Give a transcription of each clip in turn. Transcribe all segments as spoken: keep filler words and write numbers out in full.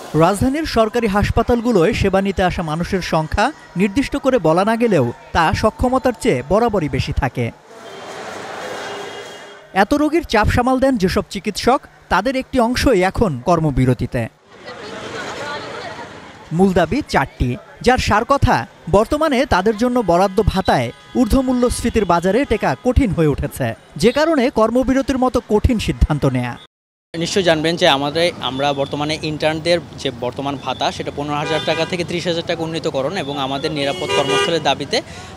রাজধানীর সরকারি হাসপাতালগুলোয় সেবা নিতে আসা মানুষের সংখ্যা নির্দিষ্ট করে বলা না গেলেও তা সক্ষমতার চেয়ে বরাবরই বেশি থাকে। এত রোগীর চাপ সামাল দেন যেসব চিকিৎসক, তাদের একটি অংশই এখন কর্মবিরতিতে। মূল দাবি চারটি, যার সার কথা বর্তমানে তাদের জন্য বরাদ্দ ভাতায় ঊর্ধ্বমূল্যস্ফীতির বাজারে টেকা কঠিন হয়ে উঠেছে, যে কারণে কর্মবিরতির মতো কঠিন সিদ্ধান্ত নেয়া। নিশ্চয়ই জানবেন যে আমাদের আমরা বর্তমানে ইন্টার্নদের যে বর্তমান ভাতা সেটা পনেরো হাজার টাকা থেকে ত্রিশ হাজার টাকা উন্নীতকরণ এবং আমাদের নিরাপদ কর্মস্থলের দাবিতে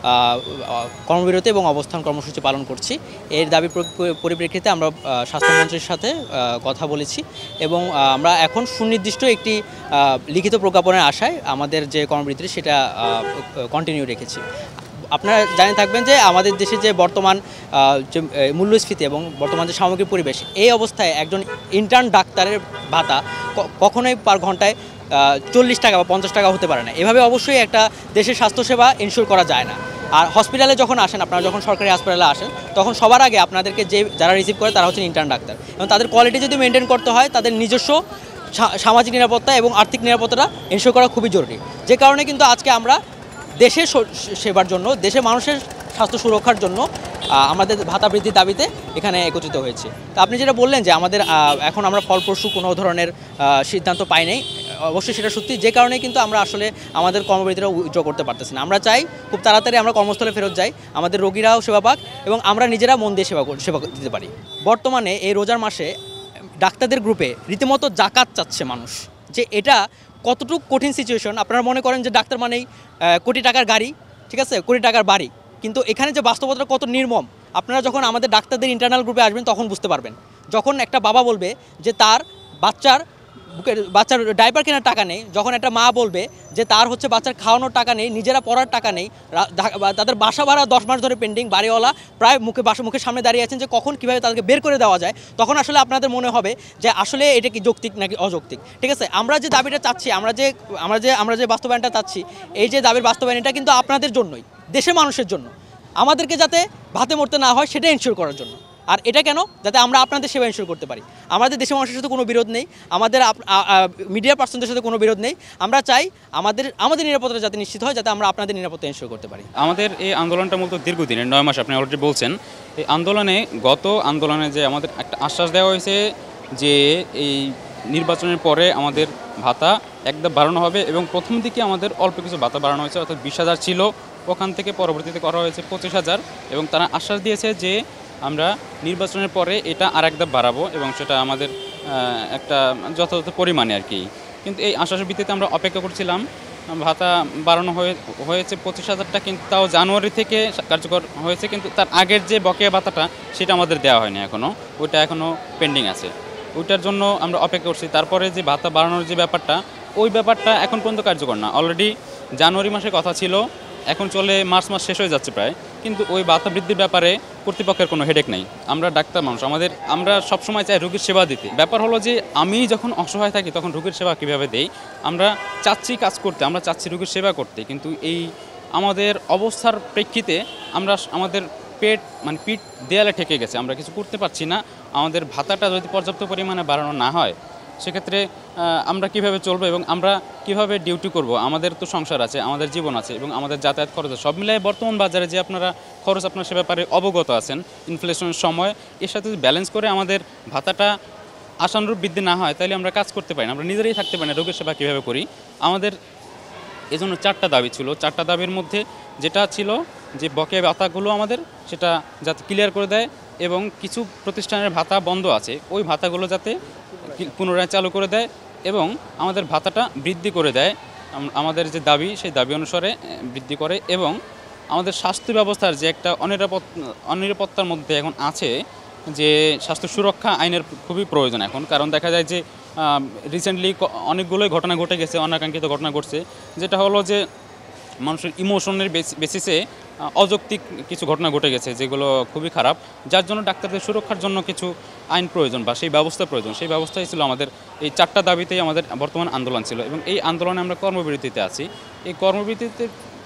কর্মবিরতি এবং অবস্থান কর্মসূচি পালন করছি। এর দাবি পরিপ্রেক্ষিতে আমরা স্বাস্থ্যমন্ত্রীর সাথে কথা বলেছি এবং আমরা এখন সুনির্দিষ্ট একটি লিখিত প্রজ্ঞাপনের আশায় আমাদের যে কর্মবিরতি সেটা কন্টিনিউ রেখেছি। আপনারা জানে থাকবেন যে আমাদের দেশে যে বর্তমান যে মূল্যস্ফীতি এবং বর্তমান যে সামগ্রিক পরিবেশ, এই অবস্থায় একজন ইন্টার্ন ডাক্তারের ভাতা কখনোই পার ঘন্টায় চল্লিশ টাকা বা পঞ্চাশ টাকা হতে পারে না। এভাবে অবশ্যই একটা দেশের স্বাস্থ্যসেবা ইনশিওর করা যায় না। আর হসপিটালে যখন আসেন, আপনারা যখন সরকারি হাসপাতালে আসেন, তখন সবার আগে আপনাদেরকে যে যারা রিসিভ করে তারা হচ্ছেন ইন্টার্ন ডাক্তার, এবং তাদের কোয়ালিটি যদি মেনটেন করতে হয় তাদের নিজস্ব সামাজিক নিরাপত্তা এবং আর্থিক নিরাপত্তাটা ইনশিওর করা খুবই জরুরি। যে কারণে কিন্তু আজকে আমরা দেশের সেবার জন্য, দেশের মানুষের স্বাস্থ্য সুরক্ষার জন্য আমাদের ভাতা বৃদ্ধির দাবিতে এখানে একত্রিত হয়েছে। তো আপনি যেটা বললেন যে আমাদের এখন আমরা ফলপ্রসূ কোনো ধরনের সিদ্ধান্ত পাই নাই, অবশ্যই সেটা সত্যি। যে কারণে কিন্তু আমরা আসলে আমাদের কর্মবিরতিটা উইথড্র করতে পারতেছি না। আমরা চাই খুব তাড়াতাড়ি আমরা কর্মস্থলে ফেরত যাই, আমাদের রোগীরাও সেবা পাক এবং আমরা নিজেরা মন দিয়ে সেবা সেবা দিতে পারি। বর্তমানে এই রোজার মাসে ডাক্তারদের গ্রুপে রীতিমতো জাকাত চাচ্ছে মানুষ, যে এটা কতটুকু কঠিন সিচুয়েশন। আপনারা মনে করেন যে ডাক্তার মানেই কোটি টাকার গাড়ি, ঠিক আছে, কোটি টাকার বাড়ি, কিন্তু এখানে যে বাস্তবতা কত নির্মম আপনারা যখন আমাদের ডাক্তারদের ইন্টারনাল গ্রুপে আসবেন তখন বুঝতে পারবেন। যখন একটা বাবা বলবে যে তার বাচ্চার বুকের বাচ্চার ডাইপার কেনার টাকা নেই, যখন একটা মা বলবে যে তার হচ্ছে বাচ্চার খাওয়ানোর টাকা নেই, নিজেরা পড়ার টাকা নেই, তাদের বাসা ভাড়া দশ মাস ধরে পেন্ডিং, বাড়িওয়ালা প্রায় মুখে বাসা মুখের সামনে দাঁড়িয়ে আছেন যে কখন কীভাবে তাদেরকে বের করে দেওয়া যায়, তখন আসলে আপনাদের মনে হবে যে আসলে এটা কি যৌক্তিক নাকি অযৌক্তিক। ঠিক আছে, আমরা যে দাবিটা চাচ্ছি, আমরা যে আমরা যে আমরা যে বাস্তবায়নটা চাচ্ছি, এই যে দাবির বাস্তবায়ন, এটা কিন্তু আপনাদের জন্যই, দেশের মানুষের জন্য, আমাদেরকে যাতে ভাতে মরতে না হয় সেটা এনশিওর করার জন্য। আর এটা কেন? যাতে আমরা আপনাদের সেবা এনশিওর করতে পারি। আমাদের দেশের মানুষের সাথে কোনো বিরোধ নেই, আমাদের মিডিয়া পার্সনদের সাথে কোনো বিরোধ নেই। আমরা চাই আমাদের আমাদের নিরাপত্তা যাতে নিশ্চিত হয়, যাতে আমরা আপনাদের নিরাপত্তা এনশিওর করতে পারি। আমাদের এই আন্দোলনটা মূলত দীর্ঘদিনের, নয় মাস আপনি অলরেডি বলছেন। এই আন্দোলনে গত আন্দোলনে যে আমাদের একটা আশ্বাস দেওয়া হয়েছে যে এই নির্বাচনের পরে আমাদের ভাতা একদম বাড়ানো হবে, এবং প্রথম দিকে আমাদের অল্প কিছু ভাতা বাড়ানো হয়েছে, অর্থাৎ বিশ হাজার ছিল, ওখান থেকে পরবর্তীতে করা হয়েছে পঁচিশ হাজার, এবং তারা আশ্বাস দিয়েছে যে আমরা নির্বাচনের পরে এটা আর একদম বাড়াবো এবং সেটা আমাদের একটা যথাযথ পরিমাণে আর কি। কিন্তু এই আশ্বাসের ভিত্তিতে আমরা অপেক্ষা করছিলাম। ভাতা বাড়ানো হয়ে হয়েছে পঁচিশ হাজারটা, কিন্তু তাও জানুয়ারি থেকে কার্যকর হয়েছে, কিন্তু তার আগের যে বকেয়া ভাতাটা সেটা আমাদের দেওয়া হয়নি এখনও, ওইটা এখনও পেন্ডিং আছে। ওইটার জন্য আমরা অপেক্ষা করছি। তারপরে যে ভাতা বাড়ানোর যে ব্যাপারটা, ওই ব্যাপারটা এখন পর্যন্ত কার্যকর না। অলরেডি জানুয়ারি মাসে কথা ছিল, এখন চলে মার্চ মাস শেষ হয়ে যাচ্ছে প্রায়, কিন্তু ওই ভাতা বৃদ্ধির ব্যাপারে কর্তৃপক্ষের কোনো হেডেক নেই। আমরা ডাক্তার মানুষ, আমাদের আমরা সবসময় চাই রোগীর সেবা দিতে। ব্যাপার হলো যে আমি যখন অসহায় থাকি তখন রোগীর সেবা কীভাবে দেই, আমরা চাচ্ছি কাজ করতে, আমরা চাচ্ছি রোগীর সেবা করতে, কিন্তু এই আমাদের অবস্থার প্রেক্ষিতে আমরা আমাদের পেট মানে পিঠ দেয়ালে ঠেকে গেছে, আমরা কিছু করতে পারছি না। আমাদের ভাতাটা যদি পর্যাপ্ত পরিমাণে বাড়ানো না হয়, সেক্ষেত্রে আমরা কিভাবে চলবো এবং আমরা কিভাবে ডিউটি করব? আমাদের তো সংসার আছে, আমাদের জীবন আছে এবং আমাদের যাতায়াত খরচ আছে। সব মিলিয়ে বর্তমান বাজারে যে আপনারা খরচ, আপনার সে ব্যাপারে অবগত আছেন, ইনফ্লেশনের সময় এর সাথে যদি ব্যালেন্স করে আমাদের ভাতাটা আশানুরূপ বৃদ্ধি না হয়, তাহলে আমরা কাজ করতে পারি না, আমরা নিজেরাই থাকতে পারি না। রোগীর সেবা কীভাবে করি? আমাদের এজন্য চারটা দাবি ছিল। চারটা দাবির মধ্যে যেটা ছিল যে বকেয়া ভাতাগুলো আমাদের সেটা যাতে ক্লিয়ার করে দেয়, এবং কিছু প্রতিষ্ঠানের ভাতা বন্ধ আছে, ওই ভাতাগুলো যাতে পুনরায় চালু করে দেয় এবং আমাদের ভাতাটা বৃদ্ধি করে দেয়। আমাদের যে দাবি সেই দাবি অনুসারে বৃদ্ধি করে, এবং আমাদের স্বাস্থ্য ব্যবস্থার যে একটা অনিরাপদ অনিরাপত্তার মধ্যে এখন আছে, যে স্বাস্থ্য সুরক্ষা আইনের খুবই প্রয়োজন এখন। কারণ দেখা যায় যে রিসেন্টলি অনেকগুলোই ঘটনা ঘটে গেছে, অনাকাঙ্ক্ষিত ঘটনা ঘটছে, যেটা হলো যে মানুষের ইমোশনের বেসিসে অযৌক্তিক কিছু ঘটনা ঘটে গেছে, যেগুলো খুবই খারাপ, যার জন্য ডাক্তারদের সুরক্ষার জন্য কিছু আইন প্রয়োজন বা সেই ব্যবস্থা প্রয়োজন। সেই ব্যবস্থাই ছিল আমাদের এই চারটা দাবিতেই আমাদের বর্তমান আন্দোলন ছিল, এবং এই আন্দোলনে আমরা কর্মবিরতিতে আছি। এই কর্মবিরতিতে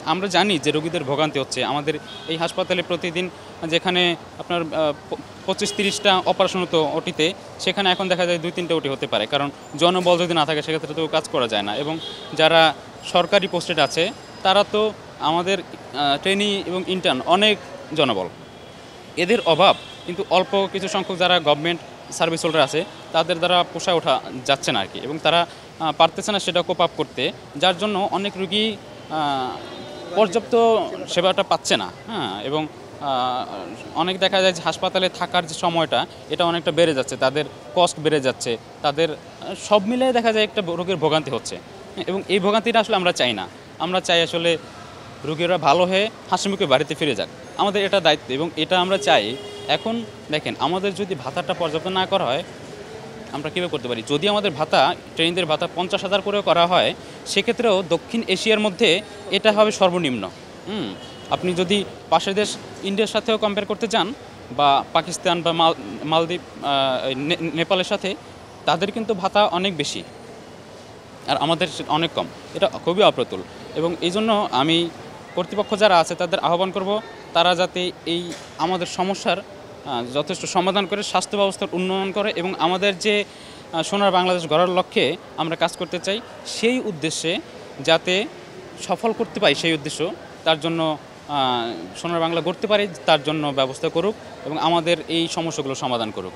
আমরা জানি যে রোগীদের ভোগান্তি হচ্ছে। আমাদের এই হাসপাতালে প্রতিদিন যেখানে আপনার পঁচিশ তিরিশটা অপারেশন হতো ওটিতে, সেখানে এখন দেখা যায় দুই তিনটা ওটি হতে পারে, কারণ জনবল যদি না থাকে সেক্ষেত্রে তো কাজ করা যায় না। এবং যারা সরকারি পোস্টেড আছে তারা তো আমাদের ট্রেনি এবং ইন্টার্ন অনেক জনবল, এদের অভাব কিন্তু অল্প কিছু সংখ্যক যারা গভর্নমেন্ট সার্ভিস হোল্ডার আছে তাদের দ্বারা পোষায় ওঠা যাচ্ছে না আর কি, এবং তারা পারতেছে না সেটা কোপ আপ করতে, যার জন্য অনেক রোগী পর্যাপ্ত সেবাটা পাচ্ছে না। হ্যাঁ, এবং অনেক দেখা যায় যে হাসপাতালে থাকার যে সময়টা এটা অনেকটা বেড়ে যাচ্ছে, তাদের কস্ট বেড়ে যাচ্ছে, তাদের সব মিলে দেখা যায় একটা রোগীর ভোগান্তি হচ্ছে। এবং এই ভোগান্তিটা আসলে আমরা চাই না। আমরা চাই আসলে রোগীরা ভালো হয়ে হাসিমুখে বাড়িতে ফিরে যাক, আমাদের এটা দায়িত্ব। এবং এটা আমরা চাই। এখন দেখেন, আমাদের যদি ভাতাটা পর্যাপ্ত না করা হয় আমরা কীভাবে করতে পারি? যদি আমাদের ভাতা, ট্রেনিদের ভাতা পঞ্চাশ হাজার করে করা হয়, সেক্ষেত্রেও দক্ষিণ এশিয়ার মধ্যে এটা হবে সর্বনিম্ন। হুম আপনি যদি পাশের দেশ ইন্ডিয়ার সাথেও কম্পেয়ার করতে চান, বা পাকিস্তান বা মাল মালদ্বীপ নেপালের সাথে, তাদের কিন্তু ভাতা অনেক বেশি আর আমাদের অনেক কম। এটা খুবই অপ্রতুল। এবং এই জন্য আমি কর্তৃপক্ষ যারা আছে তাদের আহ্বান করব, তারা যাতে এই আমাদের সমস্যার যথেষ্ট সমাধান করে স্বাস্থ্য ব্যবস্থার উন্নয়ন করে, এবং আমাদের যে সোনার বাংলাদেশ গড়ার লক্ষ্যে আমরা কাজ করতে চাই, সেই উদ্দেশ্যে যাতে সফল করতে পারি, সেই উদ্দেশ্য তার জন্য সোনার বাংলা গড়তে পারি তার জন্য ব্যবস্থা করুক এবং আমাদের এই সমস্যাগুলো সমাধান করুক।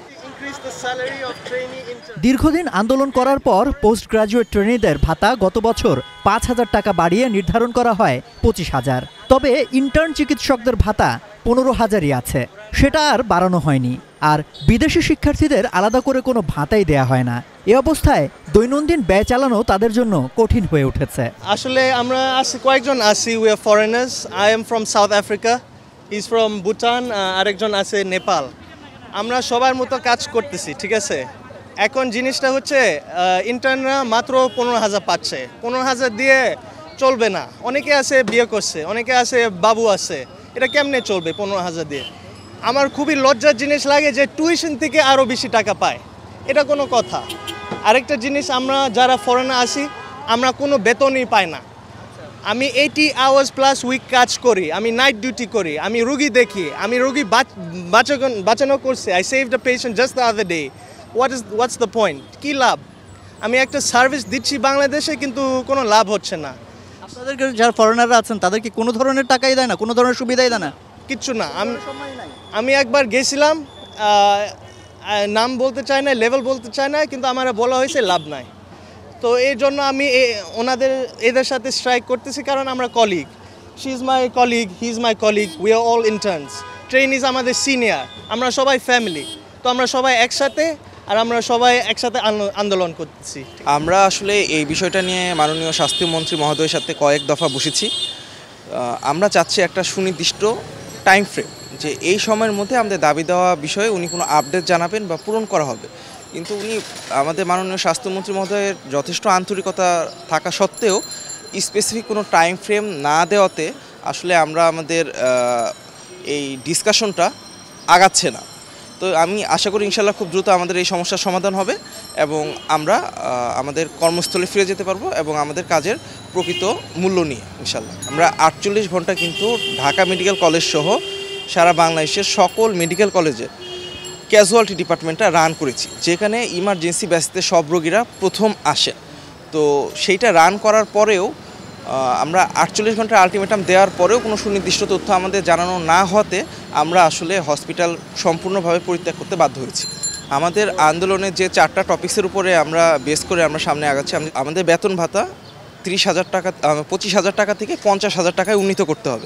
দীর্ঘদিন আন্দোলন করার পর পোস্ট গ্রাজুয়েট ট্রেনিদের ভাতা গত বছর পাঁচ হাজার টাকা বাড়িয়ে নির্ধারণ করা হয় পঁচিশ হাজার। তবে ইন্টার্ন চিকিৎসকদের ভাতা পনেরো হাজারই আছে, সেটা আর বাড়ানো হয়নি। আর বিদেশি শিক্ষার্থীদের আলাদা করে কোনো ভাতাই দেয়া হয় না। এ অবস্থায় দৈনন্দিন ব্যয় চালানো তাদের জন্য কঠিন হয়ে উঠেছে। আসলে আমরা আছি কয়েকজন আছি, we are foreigners. I am from South Africa, he is from Bhutan, আরেকজন আছে নেপাল। আমরা সবার মতো কাজ করতেছি, ঠিক আছে। এখন জিনিসটা হচ্ছে ইন্টার্নরা মাত্র পনেরো হাজার পাচ্ছে। পনেরো হাজার দিয়ে চলবে না। অনেকে আছে বিয়ে করছে, অনেকে আছে বাবু আছে, এটা কেমনে চলবে পনেরো হাজার দিয়ে? আমার খুবই লজ্জার জিনিস লাগে যে টিউশন থেকে আরও বেশি টাকা পায়, এটা কোনো কথা? আরেকটা জিনিস, আমরা যারা ফরেনার আসি আমরা কোনো বেতনই পাই না। আমি এইটি আওয়ার্স প্লাস উইক কাজ করি, আমি নাইট ডিউটি করি, আমি রুগী দেখি, আমি রুগী বাঁচানো করছি। I save the patient just the other day. What is what's the point? কী লাভ? আমি একটা সার্ভিস দিচ্ছি বাংলাদেশে, কিন্তু কোনো লাভ হচ্ছে না। আপনাদেরকে যারা ফরেনাররা আছেন তাদেরকে কোনো ধরনের টাকাই দেয় না, কোনো ধরনের সুবিধাই দেয় না? কিচ্ছু না। আমি আমি একবার গেছিলাম, নাম বলতে চাই না, লেভেল বলতে চাই না, কিন্তু আমার বলা হয়েছে লাভ নাই। তো এই জন্য আমি ওনাদের এদের সাথে স্ট্রাইক করতেছি, কারণ আমরা colleague. She is my colleague, he is my colleague, we are all interns. Trainees আমাদের সিনিয়র, আমরা সবাই ফ্যামিলি। তো আমরা সবাই একসাথে, আর আমরা সবাই একসাথে আন্দোলন করতেছি। আমরা আসলে এই বিষয়টা নিয়ে মাননীয় স্বাস্থ্যমন্ত্রী মহোদয়ের সাথে কয়েক দফা বসেছি। আমরা চাচ্ছি একটা সুনির্দিষ্ট টাইম ফ্রেম, যে এই সময়ের মধ্যে আমাদের দাবি দেওয়া বিষয়ে উনি কোনো আপডেট জানাবেন বা পূরণ করা হবে। কিন্তু উনি আমাদের মাননীয় স্বাস্থ্যমন্ত্রী মহোদয়ের যথেষ্ট আন্তরিকতা থাকা সত্ত্বেও স্পেসিফিক কোনো টাইম ফ্রেম না দেওয়াতে আসলে আমরা আমাদের এই ডিসকাশনটা আগাচ্ছে না। তো আমি আশা করি ইনশাল্লাহ খুব দ্রুত আমাদের এই সমস্যার সমাধান হবে এবং আমরা আমাদের কর্মস্থলে ফিরে যেতে পারবো এবং আমাদের কাজের প্রকৃত মূল্য নিয়ে ইনশাল্লাহ। আমরা আটচল্লিশ ঘন্টা কিন্তু ঢাকা মেডিকেল কলেজ সহ সারা বাংলাদেশের সকল মেডিকেল কলেজে ক্যাজুয়ালিটি ডিপার্টমেন্টটা রান করেছি, যেখানে ইমার্জেন্সি বেসিসে সব রোগীরা প্রথম আসেন। তো সেইটা রান করার পরেও আমরা আটচল্লিশ ঘন্টার আলটিমেটাম দেওয়ার পরেও কোনো সুনির্দিষ্ট তথ্য আমাদের জানানো না হতে আমরা আসলে হসপিটাল সম্পূর্ণভাবে পরিত্যাগ করতে বাধ্য হয়েছি। আমাদের আন্দোলনের যে চারটা টপিক্সের উপরে আমরা বেস করে আমরা সামনে আগাচ্ছি, আমাদের বেতন ভাতা ত্রিশ হাজার টাকা পঁচিশ হাজার টাকা থেকে পঞ্চাশ হাজার টাকায় উন্নীত করতে হবে,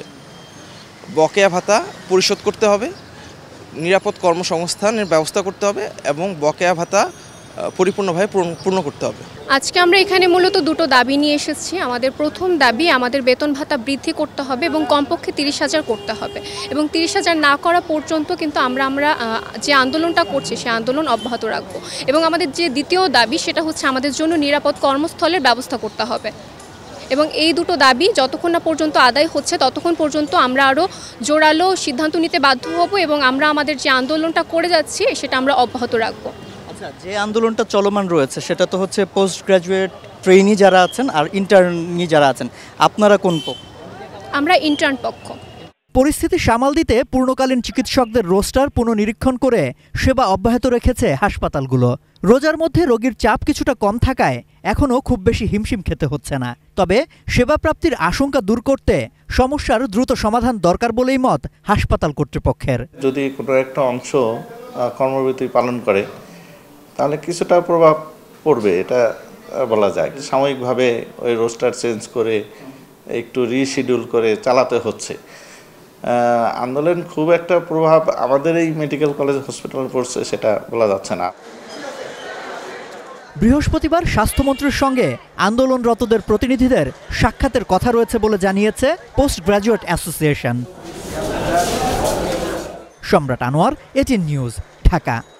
বকেয়া ভাতা পরিশোধ করতে হবে, নিরাপদ কর্মসংস্থানের ব্যবস্থা করতে হবে এবং বকেয়া ভাতা পরিপূর্ণভাবে পূর্ণ করতে হবে। আজকে আমরা এখানে মূলত দুটো দাবি নিয়ে এসেছি। আমাদের প্রথম দাবি, আমাদের বেতন ভাতা বৃদ্ধি করতে হবে এবং কমপক্ষে তিরিশ হাজার করতে হবে, এবং তিরিশ হাজার না করা পর্যন্ত কিন্তু আমরা আমরা যে আন্দোলনটা করছি সেই আন্দোলন অব্যাহত রাখবো। এবং আমাদের যে দ্বিতীয় দাবি, সেটা হচ্ছে আমাদের জন্য নিরাপদ কর্মস্থলের ব্যবস্থা করতে হবে। এবং এই দুটো দাবি যতক্ষণ না পর্যন্ত আদায় হচ্ছে ততক্ষণ পর্যন্ত আমরা আরও জোরালো সিদ্ধান্ত নিতে বাধ্য হব এবং আমরা আমাদের যে আন্দোলনটা করে যাচ্ছি সেটা আমরা অব্যাহত রাখবো। আচ্ছা, যে আন্দোলনটা চলমান রয়েছে সেটা তো হচ্ছে পোস্ট গ্রাজুয়েট ট্রেনি যারা আছেন আর ইন্টার্নি যারা আছেন, আপনারা কোন পক্ষ? আমরা ইন্টার্ন পক্ষ। পরিস্থিতি সামাল দিতে পূর্ণকালীন চিকিৎসকদের রোস্টার পুনঃনিরীক্ষণ করে সেবা অব্যাহত রেখেছে হাসপাতালগুলো। রোজার মধ্যে রোগীর চাপ কিছুটা কম থাকায় এখনও খুব বেশি হিমশিম খেতে হচ্ছে না। তবে সেবা প্রাপ্তির আশঙ্কা দূর করতে সমস্যার দ্রুত সমাধান দরকার বলেই মত হাসপাতাল কর্তৃপক্ষের। যদি কোনো একটা অংশ কর্মবিরতি পালন করে তাহলে কিছুটা প্রভাব পড়বে, এটা বলা যায়। সাময়িকভাবে ওই রোস্টার চেঞ্জ করে একটু রিশিডিউল করে চালাতে হচ্ছে। আন্দোলন খুব একটা প্রভাব আমাদের এই মেডিকেল কলেজ হসপিটালে পড়ছে সেটা বলা যাচ্ছে না। বৃহস্পতিবার স্বাস্থ্যমন্ত্রীর সঙ্গে আন্দোলনরতদের প্রতিনিধিদের সাক্ষাতের কথা রয়েছে বলে জানিয়েছে পোস্ট গ্রাজুয়েট অ্যাসোসিয়েশন। সম্রাট আনোয়ার, এটিএন নিউজ, ঢাকা।